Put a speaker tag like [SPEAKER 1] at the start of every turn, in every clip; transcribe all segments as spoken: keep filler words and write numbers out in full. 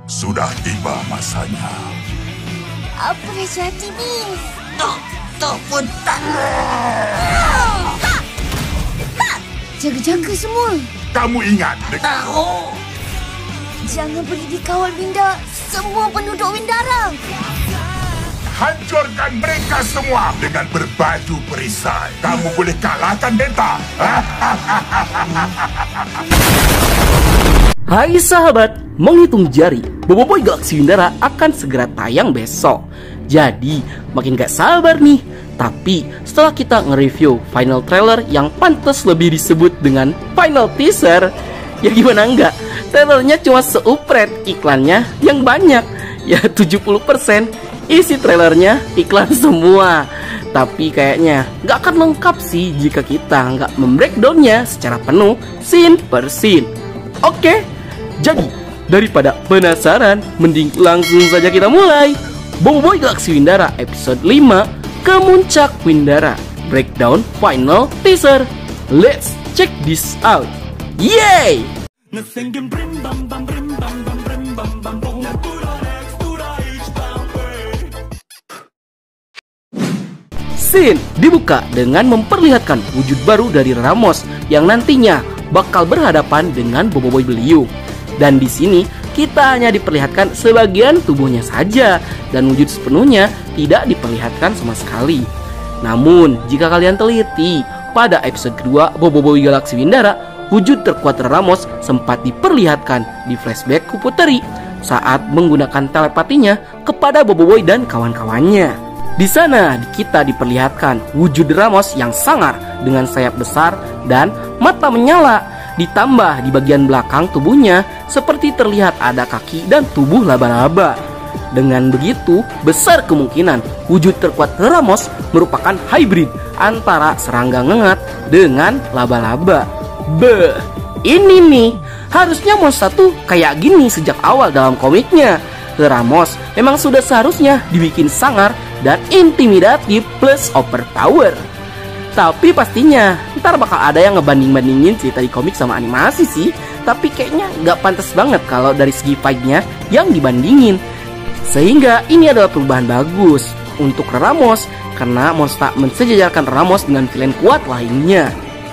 [SPEAKER 1] Sudah tiba masanya.
[SPEAKER 2] Apa dah jadi, Miss?
[SPEAKER 3] Tok, tok pun tak.
[SPEAKER 2] Jaga-jaga semua.
[SPEAKER 1] Kamu ingat?
[SPEAKER 3] Tahu.
[SPEAKER 2] Jangan pergi dikawal Winda. Semua penduduk Windara.
[SPEAKER 1] Hancurkan mereka semua dengan berbaju perisai. Kamu boleh kalahkan Denta.
[SPEAKER 4] Hai sahabat, menghitung jari, Boboiboy Galaxy Windara akan segera tayang besok. Jadi, makin gak sabar nih. Tapi, setelah kita nge-review final trailer yang pantas lebih disebut dengan final teaser, ya gimana enggak? Trailernya cuma seupret, iklannya yang banyak. Ya tujuh puluh persen isi trailernya iklan semua. Tapi kayaknya gak akan lengkap sih jika kita nggak membreakdownnya secara penuh scene per scene. Oke, jadi daripada penasaran, mending langsung saja kita mulai. Boboiboy Galaxy Windara episode lima, Kemuncak Windara, breakdown final teaser. Let's check this out. Yay! Scene dibuka dengan memperlihatkan wujud baru dari Ramos yang nantinya bakal berhadapan dengan Boboiboy Beliung. Dan di sini kita hanya diperlihatkan sebagian tubuhnya saja dan wujud sepenuhnya tidak diperlihatkan sama sekali. Namun jika kalian teliti, pada episode kedua Boboiboy Galaxy Windara, wujud terkuat Ramos sempat diperlihatkan di flashback Kupu Teri saat menggunakan telepatinya kepada Boboiboy dan kawan-kawannya. Di sana kita diperlihatkan wujud Ramos yang sangar dengan sayap besar dan mata menyala. Ditambah di bagian belakang tubuhnya seperti terlihat ada kaki dan tubuh laba-laba. Dengan begitu, besar kemungkinan wujud terkuat Ramos merupakan hybrid antara serangga ngengat dengan laba-laba. Beuh, ini nih, harusnya monster tuh kayak gini sejak awal dalam komiknya. Ramos memang sudah seharusnya dibikin sangar dan intimidatif plus overpower. Tapi pastinya ntar bakal ada yang ngebanding-bandingin cerita di komik sama animasi sih. Tapi kayaknya gak pantas banget kalau dari segi fight-nya yang dibandingin. Sehingga ini adalah perubahan bagus untuk Ramos, karena monster mensejajarkan Ramos dengan villain kuat lainnya.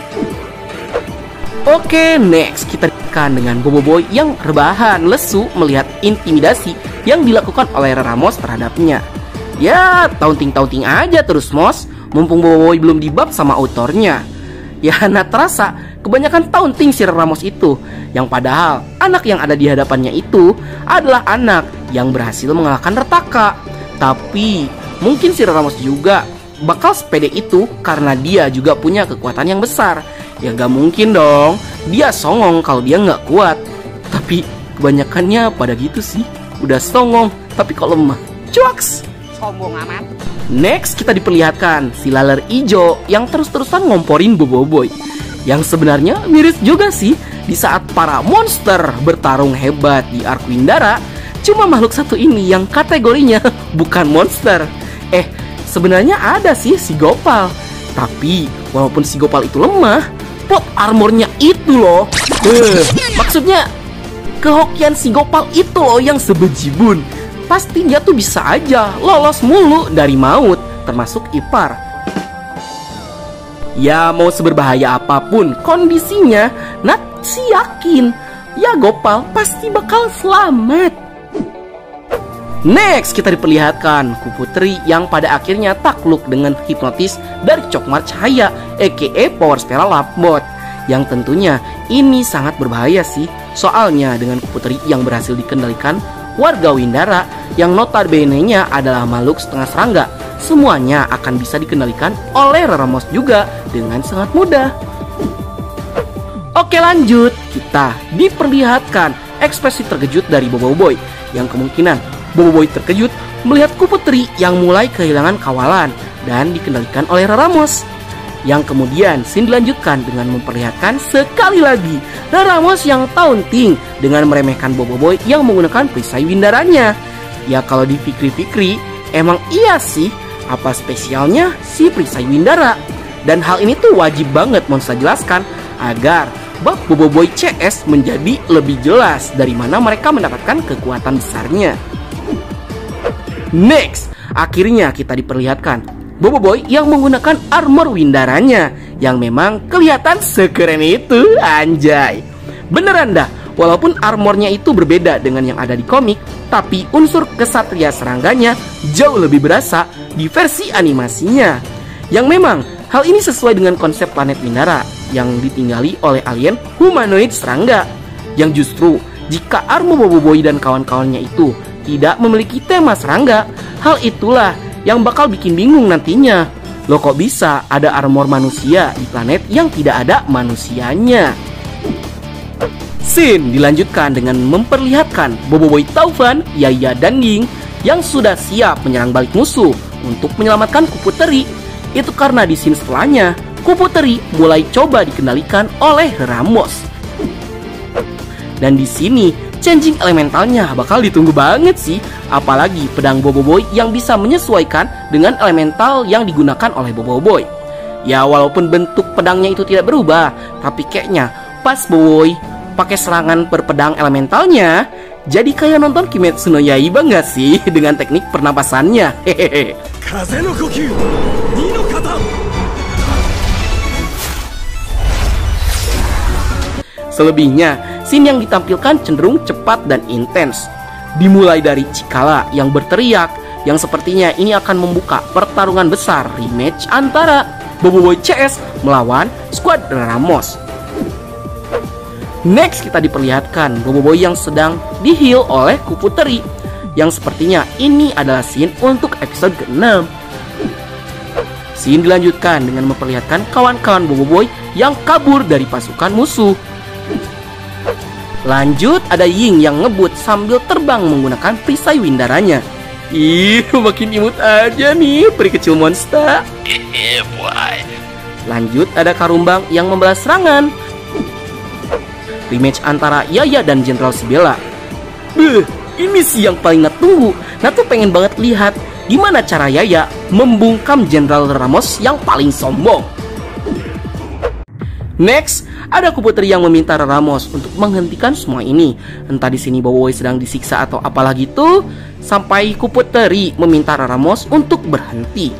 [SPEAKER 4] Oke, next kita akan dengan Boboiboy yang rebahan lesu melihat intimidasi yang dilakukan oleh Ramos terhadapnya. Ya, taunting-taunting aja terus Mos. Mumpung Boboiboy belum dibab sama autornya. Ya, nah terasa kebanyakan taunting si Ramos itu. Yang padahal anak yang ada di hadapannya itu adalah anak yang berhasil mengalahkan Retaka. Tapi mungkin si Ramos juga bakal sepede itu karena dia juga punya kekuatan yang besar. Ya gak mungkin dong dia songong kalau dia gak kuat. Tapi kebanyakannya pada gitu sih. Udah songong tapi kalau lemah cuaks.
[SPEAKER 3] Sombong amat.
[SPEAKER 4] Next kita diperlihatkan si laler ijo yang terus-terusan ngomporin Boboiboy. Yang sebenarnya miris juga sih di saat para monster bertarung hebat di Arc Windara. Cuma makhluk satu ini yang kategorinya bukan monster. Eh, sebenarnya ada sih si Gopal. Tapi walaupun si Gopal itu lemah, plot armornya itu loh. Eh, maksudnya kehokian si Gopal itu loh yang sebejibun. Pasti dia tuh bisa aja lolos mulu dari maut, termasuk Ipar. Ya mau seberbahaya apapun kondisinya, Natsi yakin ya Gopal pasti bakal selamat. Next kita diperlihatkan Kupu Teri yang pada akhirnya takluk dengan hipnotis dari Cokmar Cahaya aka Power Spell Lapbot. Yang tentunya ini sangat berbahaya sih. Soalnya dengan Kupu Teri yang berhasil dikendalikan warga Windara yang notabene-nya adalah makhluk setengah serangga, semuanya akan bisa dikendalikan oleh Ramos juga dengan sangat mudah. Oke lanjut, kita diperlihatkan ekspresi terkejut dari Boboiboy yang kemungkinan Boboiboy terkejut melihat Kupu Teri yang mulai kehilangan kawalan dan dikendalikan oleh Ramos. Yang kemudian scene dilanjutkan dengan memperlihatkan sekali lagi Ramos yang taunting dengan meremehkan Boboiboy yang menggunakan perisai windaranya. Ya kalau dipikir-pikir emang iya sih, apa spesialnya si perisai windara. Dan hal ini tuh wajib banget Monster jelaskan agar bab Boboiboy C S menjadi lebih jelas dari mana mereka mendapatkan kekuatan besarnya. Next, akhirnya kita diperlihatkan Boboiboy yang menggunakan armor Windaranya yang memang kelihatan sekeren itu, anjay. Beneran dah, walaupun armornya itu berbeda dengan yang ada di komik, tapi unsur kesatria serangganya jauh lebih berasa di versi animasinya. Yang memang hal ini sesuai dengan konsep planet Windara yang ditinggali oleh alien humanoid serangga. Yang justru jika armor Boboiboy dan kawan-kawannya itu tidak memiliki tema serangga, hal itulah yang bakal bikin bingung nantinya. Loh, kok bisa ada armor manusia di planet yang tidak ada manusianya? Scene dilanjutkan dengan memperlihatkan Boboiboy Taufan, Yaya, dan Ying yang sudah siap menyerang balik musuh untuk menyelamatkan Kupu Teri. Itu karena di scene setelahnya Kupu Teri mulai coba dikendalikan oleh Ramos. Dan di sini changing elementalnya bakal ditunggu banget sih, apalagi pedang Boboiboy yang bisa menyesuaikan dengan elemental yang digunakan oleh Boboiboy. Ya walaupun bentuk pedangnya itu tidak berubah, tapi kayaknya pas Boboiboy pakai serangan berpedang elementalnya, jadi kayak nonton Kimetsu no Yaiba nggak sih dengan teknik pernapasannya. Hehehe. Selebihnya, scene yang ditampilkan cenderung cepat dan intens. Dimulai dari Cikala yang berteriak, yang sepertinya ini akan membuka pertarungan besar rematch antara Boboiboy C S melawan Squad Ramos. Next kita diperlihatkan Boboiboy yang sedang di-heal oleh Kupu Teri, yang sepertinya ini adalah scene untuk episode keenam. Scene dilanjutkan dengan memperlihatkan kawan-kawan Boboiboy yang kabur dari pasukan musuh. Lanjut ada Ying yang ngebut sambil terbang menggunakan perisai Windaranya. Ih, makin imut aja nih peri kecil monster. Lanjut ada Karumbang yang membalas serangan. Rematch antara Yaya dan Jenderal Sibella. Beuh, ini sih yang paling Nat tunggu. Nat tuh pengen banget lihat gimana cara Yaya membungkam Jenderal Ramos yang paling sombong. Next, ada Kupu Teri yang meminta Ramos untuk menghentikan semua ini. Entah di sini Boboiboy sedang disiksa atau apalagi tuh, sampai Kupu Teri meminta Ramos untuk berhenti.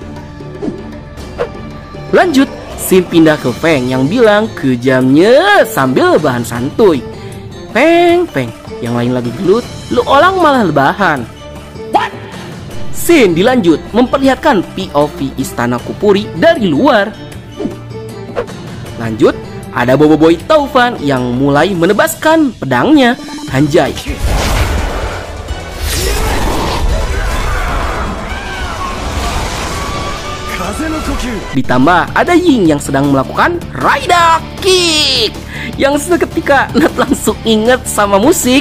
[SPEAKER 4] Lanjut, scene pindah ke Feng yang bilang kejamnya sambil bahan santuy. Feng, Feng, yang lain lagi gelut, lu orang malah lebahan. What? Scene dilanjut memperlihatkan P O V istana Kupuri dari luar. Lanjut, ada Boboiboy Taufan yang mulai menebaskan pedangnya. Anjay. Ditambah ada Ying yang sedang melakukan Raida Kick, yang seketika Nat langsung inget sama musik.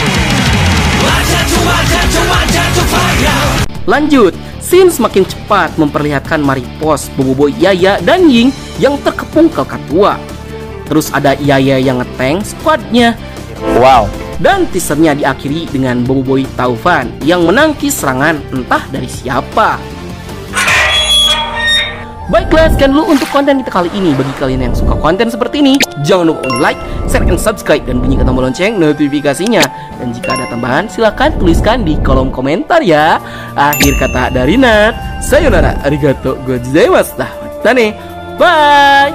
[SPEAKER 4] Lanjut, scene semakin cepat memperlihatkan Maripos, Boboiboy, Yaya, dan Ying yang terkepung ke Katua. Terus ada Yaya yang ngeteng squadnya. Wow. Dan teasernya diakhiri dengan Boboiboy Taufan yang menangkis serangan entah dari siapa. Baiklah, sekian dulu untuk konten kita kali ini. Bagi kalian yang suka konten seperti ini, jangan lupa like, share, and subscribe, dan bunyikan tombol lonceng notifikasinya. Dan jika ada tambahan, silahkan tuliskan di kolom komentar ya. Akhir kata dari Nat, sayonara, arigato gozaimasu. Tane, bye.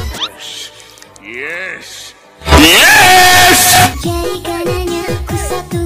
[SPEAKER 1] Yes! Yes!
[SPEAKER 2] Jadikan hanya aku satu